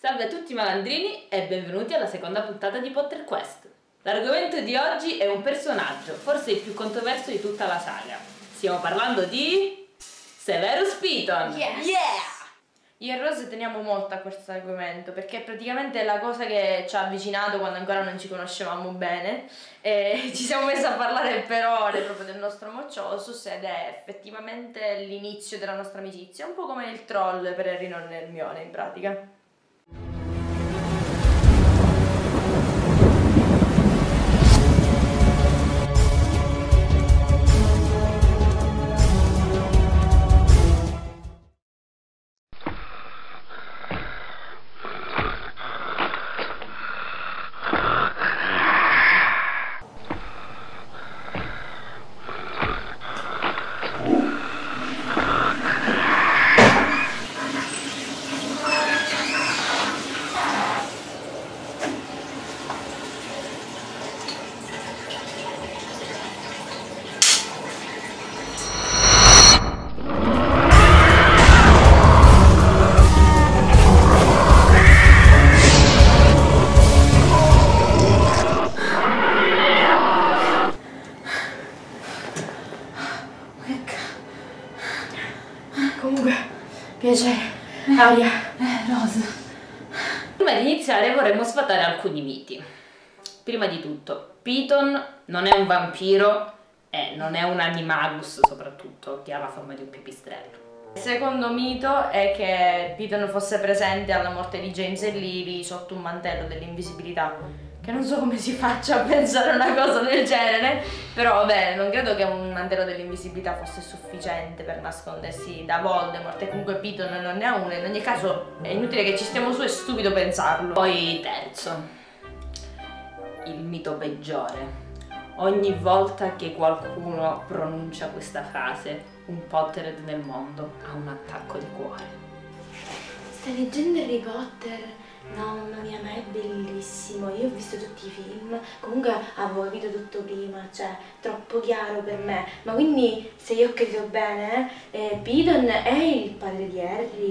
Salve a tutti malandrini e benvenuti alla seconda puntata di Potter Quest. L'argomento di oggi è un personaggio, forse il più controverso di tutta la saga. Stiamo parlando di Severus Piton. Yes. Io e Rose teniamo molto a questo argomento perché praticamente è la cosa che ci ha avvicinato quando ancora non ci conoscevamo bene e ci siamo messi a parlare per ore proprio del nostro Mocciosus ed è effettivamente l'inizio della nostra amicizia, un po' come il troll per Harry, Ron e Hermione in pratica. Comunque, piacere, Aria. Rosa. Prima di iniziare vorremmo sfatare alcuni miti. Prima di tutto, Piton non è un vampiro e non è un animagus soprattutto, che ha la forma di un pipistrello. Il secondo mito è che Piton fosse presente alla morte di James e Lily sotto un mantello dell'invisibilità. Che non so come si faccia a pensare a una cosa del genere, però vabbè, non credo che un mantello dell'invisibilità fosse sufficiente per nascondersi da Voldemort e comunque Piton non ne ha uno, in ogni caso è inutile che ci stiamo su, è stupido pensarlo. Poi terzo, il mito peggiore. Ogni volta che qualcuno pronuncia questa frase, un Potterhead nel mondo ha un attacco di cuore. Stai leggendo Harry Potter? No, mamma mia, ma è bellissimo. Io ho visto tutti i film, comunque avevo capito tutto prima, cioè troppo chiaro per me. Ma quindi, se io ho capito bene, Piton è il padre di Harry.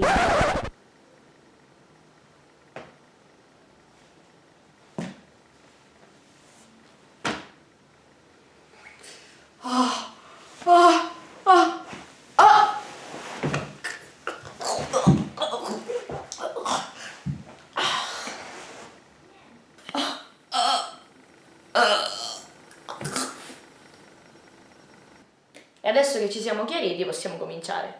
E adesso che ci siamo chiariti possiamo cominciare.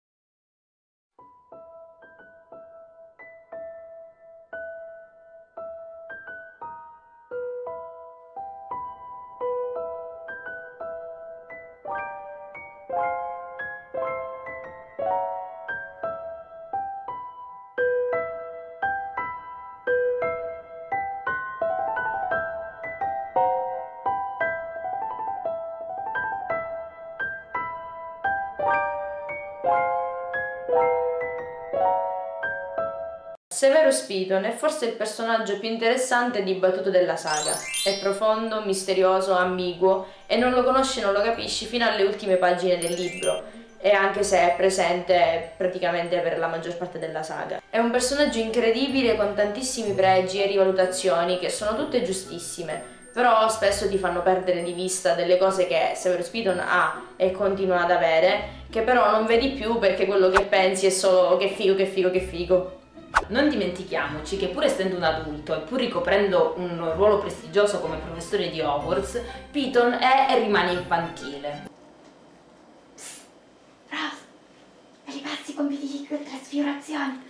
Severus Piton è forse il personaggio più interessante e dibattuto della saga. È profondo, misterioso, ambiguo e non lo conosci e non lo capisci fino alle ultime pagine del libro, e anche se è presente praticamente per la maggior parte della saga. È un personaggio incredibile con tantissimi pregi e rivalutazioni che sono tutte giustissime, però spesso ti fanno perdere di vista delle cose che Severus Piton ha e continua ad avere, che però non vedi più perché quello che pensi è solo che figo, che figo, che figo. Non dimentichiamoci che pur essendo un adulto e pur ricoprendo un ruolo prestigioso come professore di Hogwarts, Piton è e rimane infantile. Psst, Rose, me li passi i compiti di trasfigurazione?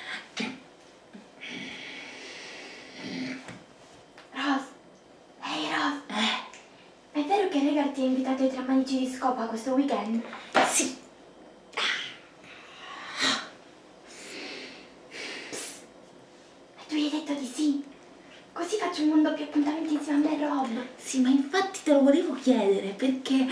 Rose, ehi Rose, è vero che Regal ti ha invitato ai 3 manici di Scopa questo weekend? Sì. Tu gli hai detto di sì, così faccio un mondo più appuntamenti insieme a me e Rob. Sì, ma infatti te lo volevo chiedere perché...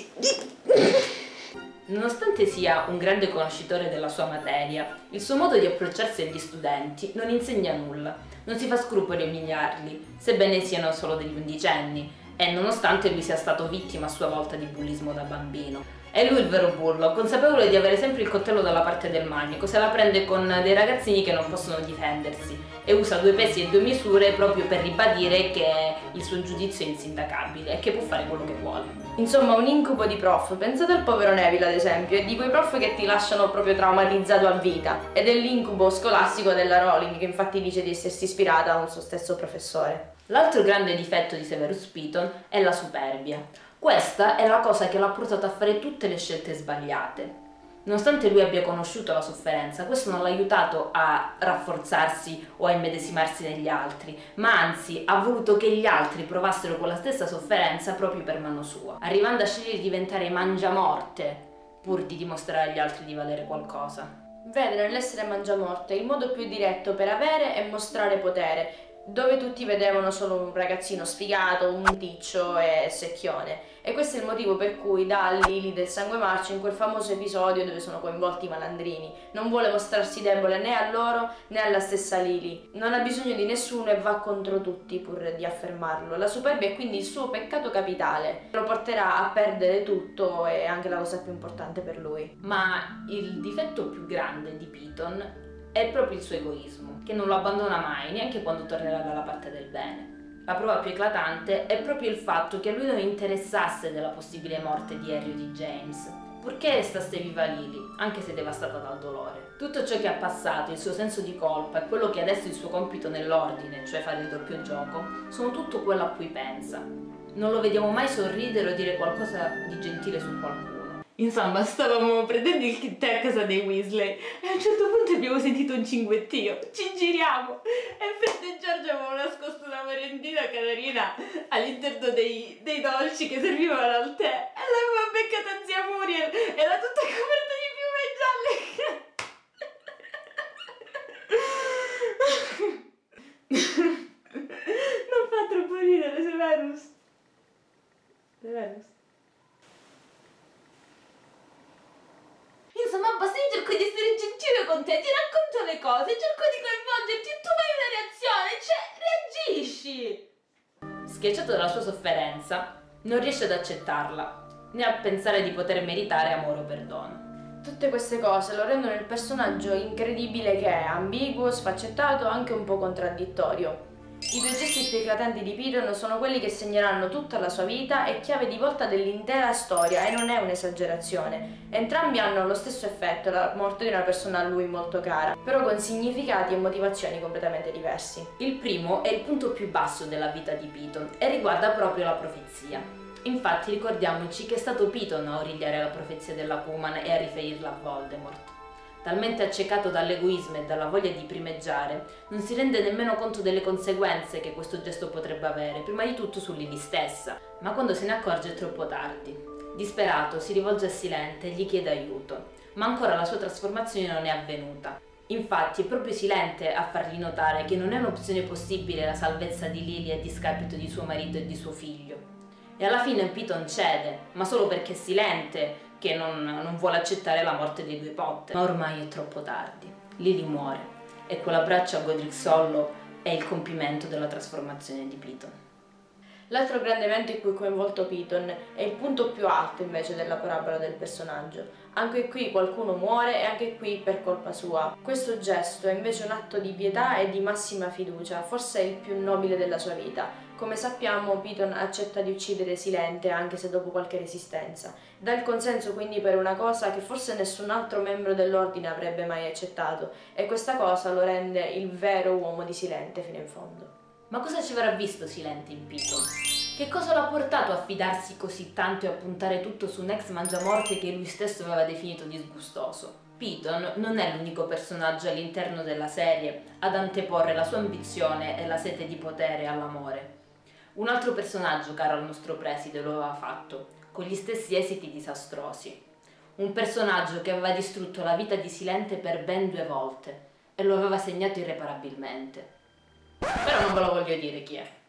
Nonostante sia un grande conoscitore della sua materia, il suo modo di approcciarsi agli studenti non insegna nulla, non si fa scrupoli a umiliarli, sebbene siano solo degli undicenni, e nonostante lui sia stato vittima a sua volta di bullismo da bambino. È lui il vero bullo, consapevole di avere sempre il coltello dalla parte del manico, se la prende con dei ragazzini che non possono difendersi e usa 2 pesi e 2 misure proprio per ribadire che il suo giudizio è insindacabile e che può fare quello che vuole. Insomma, un incubo di prof. Pensate al povero Neville, ad esempio, e di quei prof che ti lasciano proprio traumatizzato a vita. Ed è l'incubo scolastico della Rowling, che infatti dice di essersi ispirata a un suo stesso professore. L'altro grande difetto di Severus Piton è la superbia. Questa è la cosa che l'ha portato a fare tutte le scelte sbagliate. Nonostante lui abbia conosciuto la sofferenza, questo non l'ha aiutato a rafforzarsi o a immedesimarsi negli altri, ma anzi ha voluto che gli altri provassero quella stessa sofferenza proprio per mano sua, arrivando a scegliere di diventare mangiamorte pur di dimostrare agli altri di valere qualcosa. Vede nell'essere mangiamorte il modo più diretto per avere e mostrare potere, dove tutti vedevano solo un ragazzino sfigato, un ticcio e secchione. E questo è il motivo per cui dà Lily del sangue marcio in quel famoso episodio dove sono coinvolti i malandrini. Non vuole mostrarsi debole né a loro né alla stessa Lily. Non ha bisogno di nessuno e va contro tutti pur di affermarlo. La superbia è quindi il suo peccato capitale. Lo porterà a perdere tutto e anche la cosa più importante per lui. Ma il difetto più grande di Piton è proprio il suo egoismo, che non lo abbandona mai, neanche quando tornerà dalla parte del bene. La prova più eclatante è proprio il fatto che a lui non interessasse della possibile morte di Harry o di James, purché restasse viva Lily, anche se devastata dal dolore. Tutto ciò che ha passato, il suo senso di colpa e quello che adesso è il suo compito nell'ordine, cioè fare il doppio gioco, sono tutto quello a cui pensa. Non lo vediamo mai sorridere o dire qualcosa di gentile su qualcuno. Insomma, stavamo prendendo il kit a casa dei Weasley e a un certo punto abbiamo sentito un cinguettio. Ci giriamo e Fred e George avevano nascosto una merendina carina all'interno dei dolci che servivano al tè e l'aveva beccata zia Muriel. Era tutta coperta di piume gialle. Non fa troppo ridere, Severus. Insomma, basta, io cerco di essere gentile con te, ti racconto le cose, cerco di coinvolgerti e tu fai una reazione, cioè reagisci! Schiacciato dalla sua sofferenza, non riesce ad accettarla, né a pensare di poter meritare amore o perdono. Tutte queste cose lo rendono il personaggio incredibile che è, ambiguo, sfaccettato, anche un po' contraddittorio. I 2 gesti più eclatanti di Piton sono quelli che segneranno tutta la sua vita e chiave di volta dell'intera storia, e non è un'esagerazione. Entrambi hanno lo stesso effetto, la morte di una persona a lui molto cara, però con significati e motivazioni completamente diversi. Il primo è il punto più basso della vita di Piton e riguarda proprio la profezia. Infatti ricordiamoci che è stato Piton a origliare la profezia dell'Acuman e a riferirla a Voldemort. Talmente accecato dall'egoismo e dalla voglia di primeggiare, non si rende nemmeno conto delle conseguenze che questo gesto potrebbe avere, prima di tutto su Lily stessa, ma quando se ne accorge è troppo tardi. Disperato si rivolge a Silente e gli chiede aiuto, ma ancora la sua trasformazione non è avvenuta. Infatti è proprio Silente a fargli notare che non è un'opzione possibile la salvezza di Lily a discapito di suo marito e di suo figlio. E alla fine Piton cede, ma solo perché è Silente che non vuole accettare la morte dei 2 Potter. Ma ormai è troppo tardi. Lily muore e quell'abbraccio a Godric Hollow è il compimento della trasformazione di Piton. L'altro grande evento in cui è coinvolto Piton è il punto più alto invece della parabola del personaggio. Anche qui qualcuno muore e anche qui per colpa sua. Questo gesto è invece un atto di pietà e di massima fiducia, forse è il più nobile della sua vita. Come sappiamo, Piton accetta di uccidere Silente anche se dopo qualche resistenza. Dà il consenso quindi per una cosa che forse nessun altro membro dell'ordine avrebbe mai accettato, e questa cosa lo rende il vero uomo di Silente fino in fondo. Ma cosa ci avrà visto Silente in Piton? Che cosa l'ha portato a fidarsi così tanto e a puntare tutto su un ex mangiamorte che lui stesso aveva definito disgustoso? Piton non è l'unico personaggio all'interno della serie ad anteporre la sua ambizione e la sete di potere all'amore. Un altro personaggio caro al nostro preside lo aveva fatto, con gli stessi esiti disastrosi. Un personaggio che aveva distrutto la vita di Silente per ben 2 volte e lo aveva segnato irreparabilmente. Però non ve lo voglio dire chi è.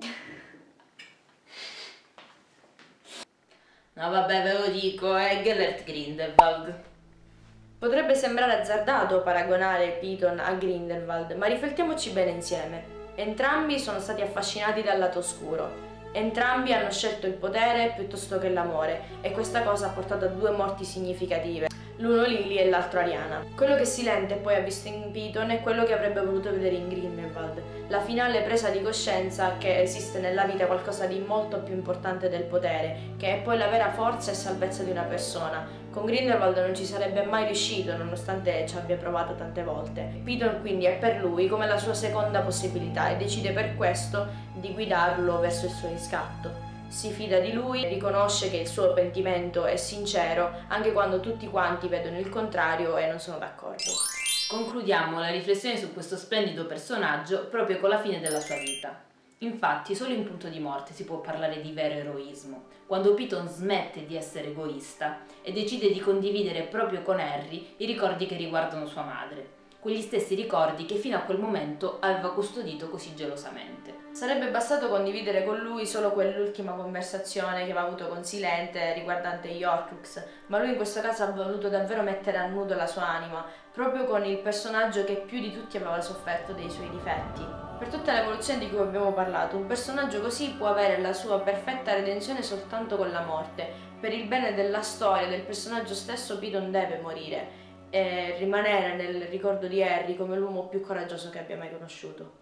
No vabbè, ve lo dico, è Gellert Grindelwald. Potrebbe sembrare azzardato paragonare Piton a Grindelwald, ma riflettiamoci bene insieme. Entrambi sono stati affascinati dal lato oscuro. Entrambi hanno scelto il potere piuttosto che l'amore e questa cosa ha portato a 2 morti significative, l'uno Lily e l'altro Ariana. Quello che Silente poi ha visto in Piton è quello che avrebbe voluto vedere in Grindelwald, la finale presa di coscienza che esiste nella vita qualcosa di molto più importante del potere, che è poi la vera forza e salvezza di una persona. Con Grindelwald non ci sarebbe mai riuscito nonostante ci abbia provato tante volte. Piton quindi è per lui come la sua seconda possibilità e decide per questo di guidarlo verso il suo riscatto. Si fida di lui, riconosce che il suo pentimento è sincero anche quando tutti quanti vedono il contrario e non sono d'accordo. Concludiamo la riflessione su questo splendido personaggio proprio con la fine della sua vita. Infatti, solo in Punto di Morte si può parlare di vero eroismo, quando Piton smette di essere egoista e decide di condividere proprio con Harry i ricordi che riguardano sua madre, quegli stessi ricordi che fino a quel momento aveva custodito così gelosamente. Sarebbe bastato condividere con lui solo quell'ultima conversazione che aveva avuto con Silente riguardante gli Horcrux, ma lui in questo caso ha voluto davvero mettere a nudo la sua anima, proprio con il personaggio che più di tutti aveva sofferto dei suoi difetti. Per tutta l'evoluzione di cui abbiamo parlato, un personaggio così può avere la sua perfetta redenzione soltanto con la morte. Per il bene della storia, del personaggio stesso, Piton deve morire e rimanere nel ricordo di Harry come l'uomo più coraggioso che abbia mai conosciuto.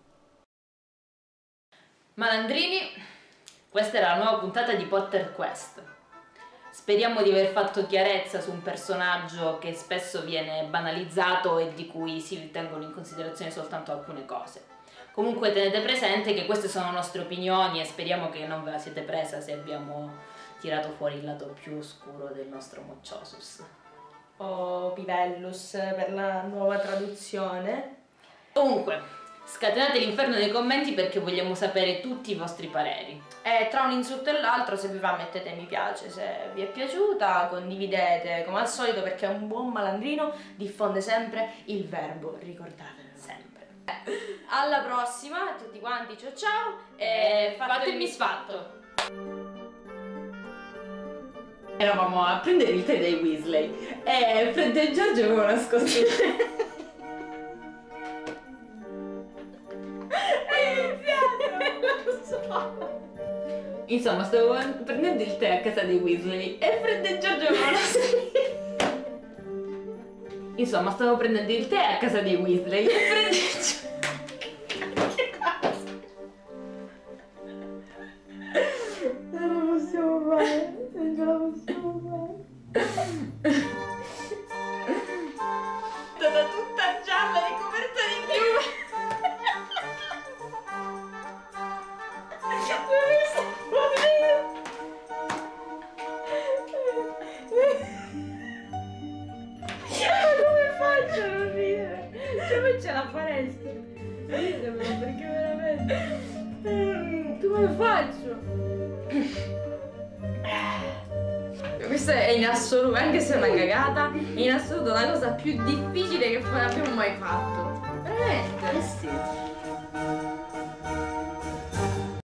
Malandrini, questa era la nuova puntata di Potter Quest. Speriamo di aver fatto chiarezza su un personaggio che spesso viene banalizzato e di cui si tengono in considerazione soltanto alcune cose. Comunque tenete presente che queste sono nostre opinioni e speriamo che non ve la siete presa se abbiamo tirato fuori il lato più oscuro del nostro Mocciosus. O Pivellus per la nuova traduzione. Comunque, scatenate l'inferno nei commenti perché vogliamo sapere tutti i vostri pareri. E tra un insulto e l'altro, se vi va mettete mi piace, se vi è piaciuta condividete come al solito perché un buon malandrino diffonde sempre il verbo, ricordatevelo sempre. Alla prossima a tutti quanti, ciao ciao e fate il misfatto. Eravamo a prendere il tè dai Weasley e Fred e George avevano nascosto il tè. Insomma, stavo prendendo il tè a casa dei Weasley e Fred e George avevano Insomma, stavo prendendo il tè a casa dei Weasley e Fred e George... Non lo possiamo fare, non ce la possiamo fare. Stata tutta gialla, ricoperta di piume. Come faccio a non ridere? Cioè voi ce la fareste? Ritemelo perché veramente... Come faccio? Questa è in assoluto, anche se è una cagata, è in assoluto la cosa più difficile che abbiamo mai fatto. Veramente? Sì.